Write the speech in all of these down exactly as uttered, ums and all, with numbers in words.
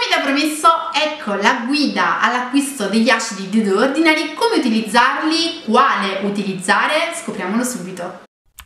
da promesso, ecco la guida all'acquisto degli acidi di The Ordinary, come utilizzarli, quale utilizzare, scopriamolo subito.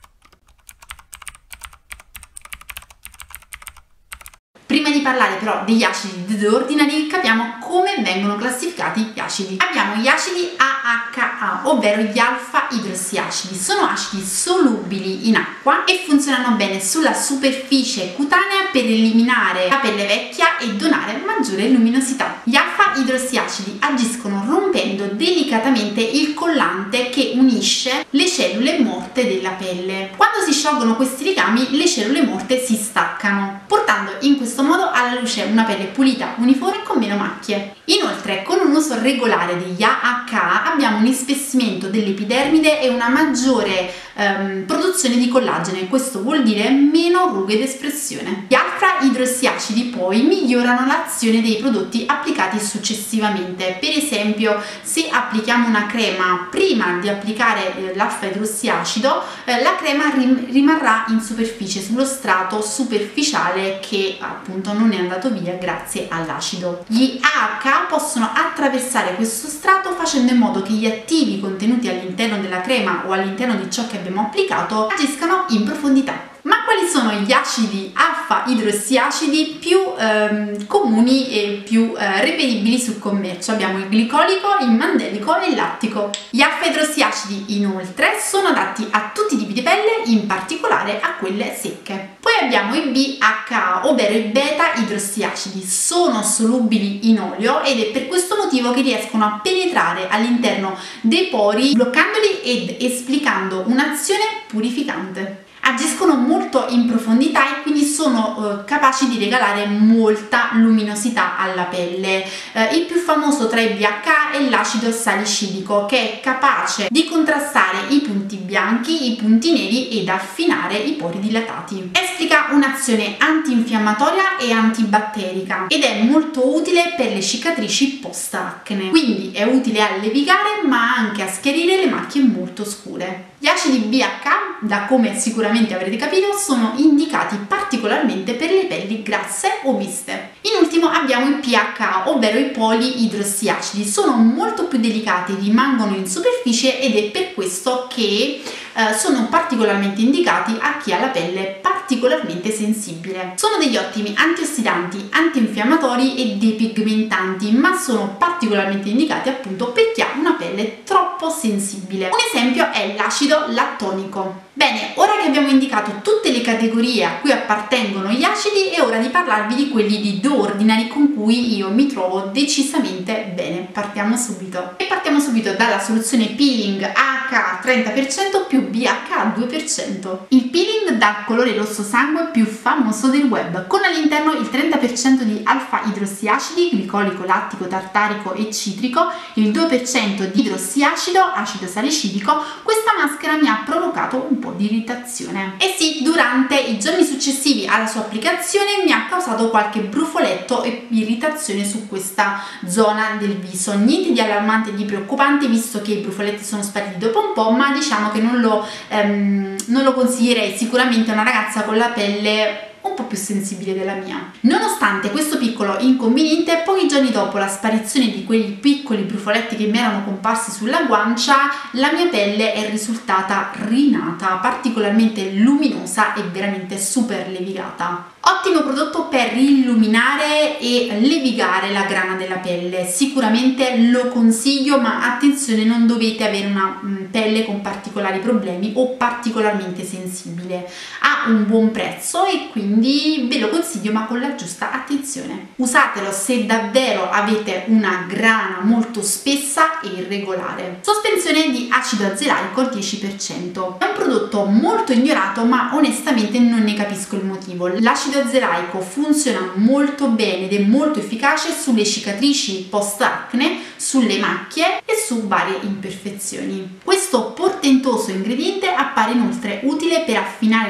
Prima di parlare però degli acidi di The Ordinary, capiamo come vengono classificati gli acidi. Abbiamo gli acidi A H A, ovvero gli alfa idrossiacidi. Sono acidi solubili in acqua e funzionano bene sulla superficie cutanea per eliminare la pelle vecchia e donare maggiore luminosità. Gli alfa idrossiacidi agiscono rompendo delicatamente il collante che unisce le cellule morte della pelle. Quando si sciolgono questi legami, le cellule morte si staccano, portando in questo modo alla luce una pelle pulita, uniforme con meno macchie. Inoltre, con un uso regolare degli A H A abbiamo un ispessimento dell'epidermide e una maggiore ehm, produzione di collagene. Questo vuol dire meno rughe d'espressione. Gli alfa idrossiacidi poi migliorano l'azione dei prodotti applicati successivamente. Per esempio, se applichiamo una crema prima di applicare eh, l'alfa idrossiacido, eh, la crema rim rimarrà in superficie sullo strato superficiale che appunto non è andato via grazie all'acido. Gli A H A possono attraversare questo strato facendo in modo che gli attivi contenuti all'interno della crema o all'interno di ciò che abbiamo applicato agiscano in profondità. Ma quali sono gli acidi alfa idrossiacidi più ehm, comuni e più eh, reperibili sul commercio? Abbiamo il glicolico, il mandelico e il lattico. Gli alfa idrossiacidi inoltre sono adatti a tutti i tipi di pelle, in particolare a quelle secche. Poi abbiamo i B H A, ovvero i beta idrossiacidi. Sono solubili in olio ed è per questo motivo che riescono a penetrare all'interno dei pori, bloccandoli ed esplicando un'azione purificante. Agiscono molto in profondità e quindi sono eh, capaci di regalare molta luminosità alla pelle. Eh, il più famoso tra i B H A è l'acido salicidico, che è capace di contrastare i punti bianchi, i punti neri ed affinare i pori dilatati. Esplica un'azione antinfiammatoria e antibatterica ed è molto utile per le cicatrici post acne, quindi è utile a levigare ma anche a schiarire le macchie molto scure. Gli acidi B H A, da come sicuramente avrete capito, sono indicati particolarmente per le pelli grasse o viste. In ultimo abbiamo i P H A, ovvero i poliidrossiacidi. Sono molto più delicati, rimangono in superficie ed è per questo che eh, sono particolarmente indicati a chi ha la pelle particolarmente sensibile. Sono degli ottimi antiossidanti, antinfiammatori e depigmentanti, ma sono particolarmente indicati appunto per chi ha una pelle troppo sensibile. Un esempio è l'acido lattonico. Bene, ora che abbiamo indicato tutte le categorie a cui appartengono gli acidi, è ora di parlarvi di quelli di The Ordinary con cui io mi trovo decisamente bene. Partiamo subito. E partiamo subito dalla soluzione peeling A H A trenta per cento più B H A due per cento. Il peeling dal colore rosso sangue più famoso del web, con all'interno il trenta per cento di alfa idrossiacidi, glicolico, lattico, tartarico e citrico, il due per cento di idrossiacido, acido salicidico. Questa maschera mi ha provocato un po' di irritazione. E sì, durante i giorni successivi alla sua applicazione mi ha causato qualche brufoletto e irritazione su questa zona del viso. Niente di allarmante e di preoccupante, visto che i brufoletti sono spariti dopo un po', ma diciamo che non lo, ehm, non lo consiglierei sicuramente a una ragazza con la pelle un po' più sensibile della mia. Nonostante questo piccolo inconveniente, pochi giorni dopo la sparizione di quei piccoli brufoletti che mi erano comparsi sulla guancia, la mia pelle è risultata rinata, particolarmente luminosa e veramente super levigata. Ottimo prodotto per illuminare e levigare la grana della pelle, sicuramente lo consiglio, ma attenzione, non dovete avere una pelle con particolari problemi o particolarmente sensibile. Ha un buon prezzo e quindi ve lo consiglio, ma con la giusta attenzione. Usatelo se davvero avete una grana molto spessa e irregolare. Sospensione di acido azelaico al dieci per cento. È un prodotto molto ignorato, ma onestamente non ne capisco il motivo. L'acido azelaico funziona molto bene ed è molto efficace sulle cicatrici post acne, sulle macchie e su varie imperfezioni. Questo portentoso ingrediente appare inoltre utile per affinare la grana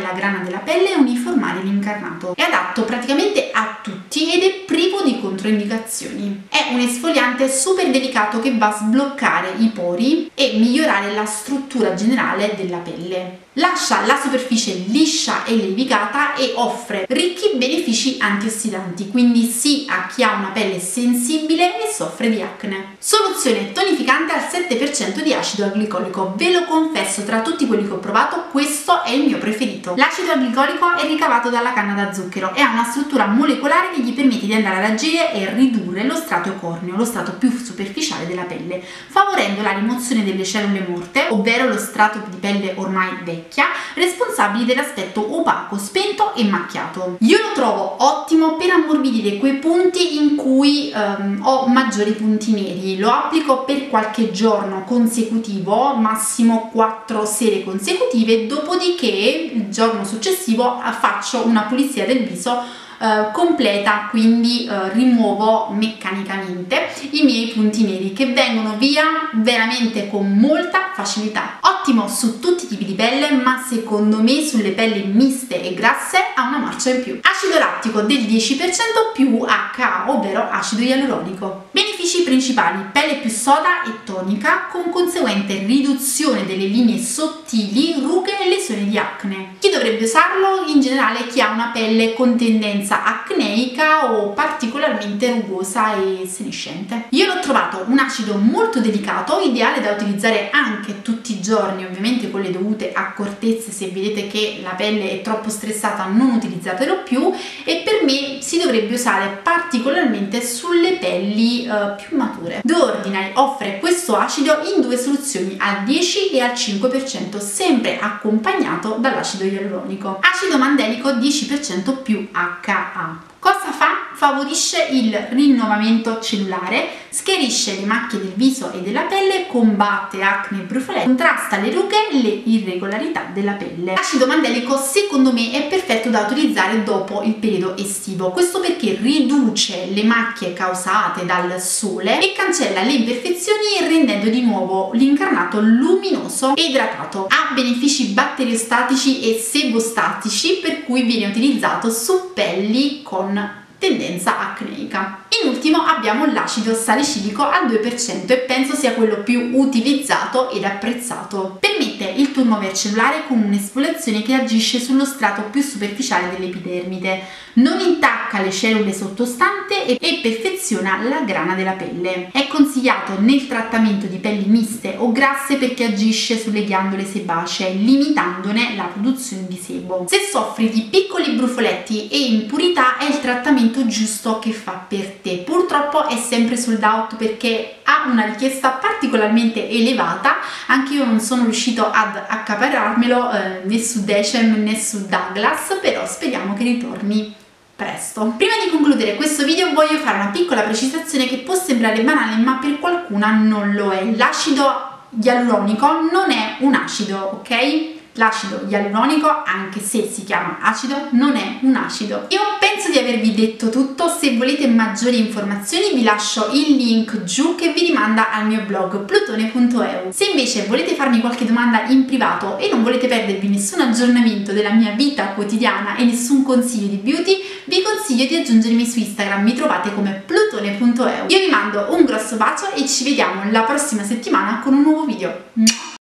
della pelle e uniformare l'incarnato. È adatto praticamente a tutti ed è privo di controindicazioni. È un esfoliante super delicato che va a sbloccare i pori e migliorare la struttura generale della pelle. Lascia la superficie liscia e levigata e offre ricchi benefici antiossidanti, quindi sì a chi ha una pelle sensibile e soffre di acne. Soluzione tonificante al sette per cento di acido glicolico. Ve lo confesso, tra tutti quelli che ho provato questo è il mio preferito. L'acido glicolico è ricavato dalla canna da zucchero e ha una struttura molecolare che gli permette di andare ad agire e ridurre lo strato corneo, lo strato più superficiale della pelle, favorendo la rimozione delle cellule morte, ovvero lo strato di pelle ormai vecchio, responsabili dell'aspetto opaco, spento e macchiato. Io lo trovo ottimo per ammorbidire quei punti in cui um, ho maggiori punti neri. Lo applico per qualche giorno consecutivo, massimo quattro sere consecutive, dopodiché il giorno successivo faccio una pulizia del viso Uh, completa, quindi uh, rimuovo meccanicamente i miei punti neri che vengono via veramente con molta facilità. Ottimo su tutti i tipi di pelle, ma secondo me sulle pelli miste e grasse ha una marcia in più. Acido lattico del dieci per cento più acca a, ovvero acido ialuronico. Benefici principali: pelle più soda e tonica, con conseguente riduzione delle linee sottili, rughe e lesioni di acne. Chi dovrebbe usarlo? In generale chi ha una pelle con tendenza acneica o particolarmente rugosa e senescente. Io l'ho trovato un acido molto delicato, ideale da utilizzare anche tutti i giorni, ovviamente con le dovute accortezze. Se vedete che la pelle è troppo stressata non utilizzatelo più, e per me si dovrebbe usare particolarmente sulle pelli uh, più mature. The Ordinary offre questo acido in due soluzioni, al dieci e al cinque per cento, sempre accompagnato dall'acido ialuronico. Acido mandelico dieci per cento più acca a. Cosa fa? Favorisce il rinnovamento cellulare, schiarisce le macchie del viso e della pelle, combatte acne e brufoletti, contrasta le rughe e le irregolarità della pelle. L'acido mandelico secondo me è perfetto da utilizzare dopo il periodo estivo, questo perché riduce le macchie causate dal sole e cancella le imperfezioni, rendendo di nuovo l'incarnato luminoso e idratato. Ha benefici batteriostatici e sebostatici, per cui viene utilizzato su pelli con tendenza acneica. In ultimo abbiamo l'acido salicilico al due per cento e penso sia quello più utilizzato ed apprezzato. Permette il turnover cellulare con un'esfoliazione che agisce sullo strato più superficiale dell'epidermide, non intacca le cellule sottostanti e, e perfeziona la grana della pelle. È consigliato nel trattamento di pelli miste o grasse perché agisce sulle ghiandole sebacee, limitandone la produzione di sebo. Se soffri di piccoli brufoletti e impurità è il trattamento giusto che fa per te. Purtroppo è sempre sold out perché ha una richiesta particolarmente elevata. Anche io non sono riuscito ad accaparrarmelo eh, né su Decem né su Douglas, però speriamo che ritorni presto. Prima di concludere questo video voglio fare una piccola precisazione che può sembrare banale, ma per qualcuna non lo è. L'acido ialuronico non è un acido, ok? L'acido ialuronico, anche se si chiama acido, non è un acido. Io penso di avervi detto tutto. Se volete maggiori informazioni vi lascio il link giù che vi rimanda al mio blog plutone punto e u. Se invece volete farmi qualche domanda in privato e non volete perdervi nessun aggiornamento della mia vita quotidiana e nessun consiglio di beauty, vi consiglio di aggiungermi su Instagram, mi trovate come plutone punto e u. Io vi mando un grosso bacio e ci vediamo la prossima settimana con un nuovo video.